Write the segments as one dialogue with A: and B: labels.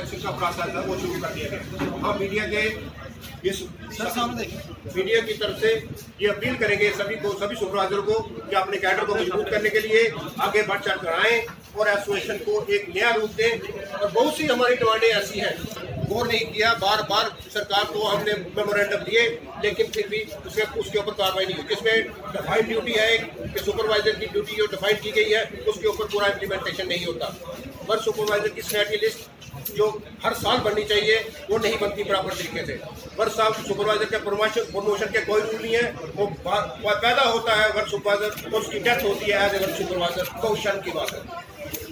A: Selection का process है वो शुरू कर दिया गया। हम मीडिया के मीडिया की तरफ से ये अपील करेंगे सभी सुपरवाइजर को कि अपने कैडर को मजबूत करने के लिए आगे बढ़ चढ़ कर आएं और एसोसिएशन को एक नया रूप दें। और बहुत सी हमारी डिमांडें ऐसी हैं, गौर नहीं किया, बार बार सरकार को हमने मेमोरेंडम दिए लेकिन फिर भी उसके ऊपर कार्रवाई नहीं हुई। जिसमें डिफाइंड ड्यूटी है कि सुपरवाइजर की ड्यूटी जो डिफाइंड की गई है उसके ऊपर पूरा इम्प्लीमेंटेशन नहीं होता। पर सुपरवाइजर की स्नैटी लिस्ट जो हर साल बननी चाहिए वो नहीं बनती बराबर तरीके से। हर साल सुपरवाइजर के प्रमोशन के कोई रूल नहीं है, वो पैदा होता है वर्क सुपरवाइजर और उसकी डेथ होती है एज ए वर्क सुपरवाइजर। बहुत शर्म की बात है।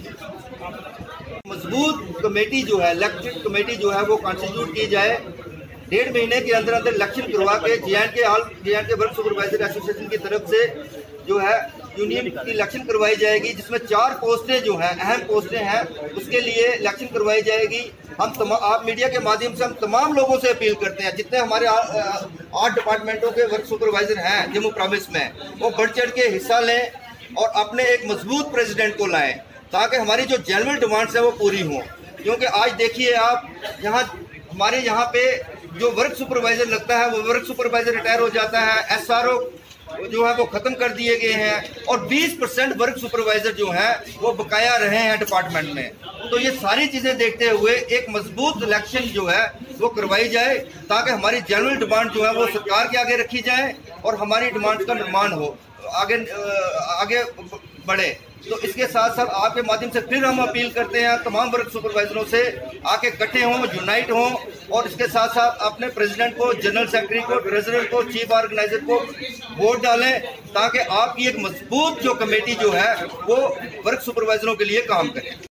B: मजबूत कमेटी जो है, इलेक्टेड कमेटी जो है वो कॉन्स्टिट्यूट की जाए। 1.5 महीने के अंदर अंदर इलेक्शन करवा के जे.एंड.के वर्क सुपरवाइजर एसोसिएशन की तरफ से जो है यूनियन की इलेक्शन करवाई जाएगी, जिसमें 4 पोस्टें जो हैं अहम पोस्टें हैं, उसके लिए इलेक्शन करवाई जाएगी। हम आप मीडिया के माध्यम से हम तमाम लोगों से अपील करते हैं, जितने हमारे 8 डिपार्टमेंटों के वर्क सुपरवाइजर हैं जम्मू प्रोविंस में, वो बढ़ चढ़ के हिस्सा लें और अपने एक मजबूत प्रेसिडेंट को लाएं ताकि हमारी जो जेन्युइन डिमांड्स हैं वो पूरी हों। क्योंकि आज देखिए आप, हमारे यहाँ पे जो वर्क सुपरवाइजर लगता है वो वर्क सुपरवाइजर रिटायर हो जाता है, एसआरओ जो है वो खत्म कर दिए गए हैं और 20% वर्क सुपरवाइजर जो हैं वो बकाया रहे हैं डिपार्टमेंट में। तो ये सारी चीजें देखते हुए एक मजबूत इलेक्शन जो है वो करवाई जाए ताकि हमारी जेन्युइन डिमांड जो है वो सरकार के आगे रखी जाए और हमारी डिमांड का निर्माण हो, आगे बढ़े। तो इसके साथ साथ आपके माध्यम से फिर हम अपील करते हैं तमाम वर्क सुपरवाइजरों से आके इकट्ठे हों, यूनाइट हों और इसके साथ साथ अपने प्रेसिडेंट को, जनरल सेक्रेटरी को, ट्रेजरर को, चीफ ऑर्गेनाइजर को वोट डालें ताकि आपकी एक मजबूत जो कमेटी जो है वो वर्क सुपरवाइजरों के लिए काम करे।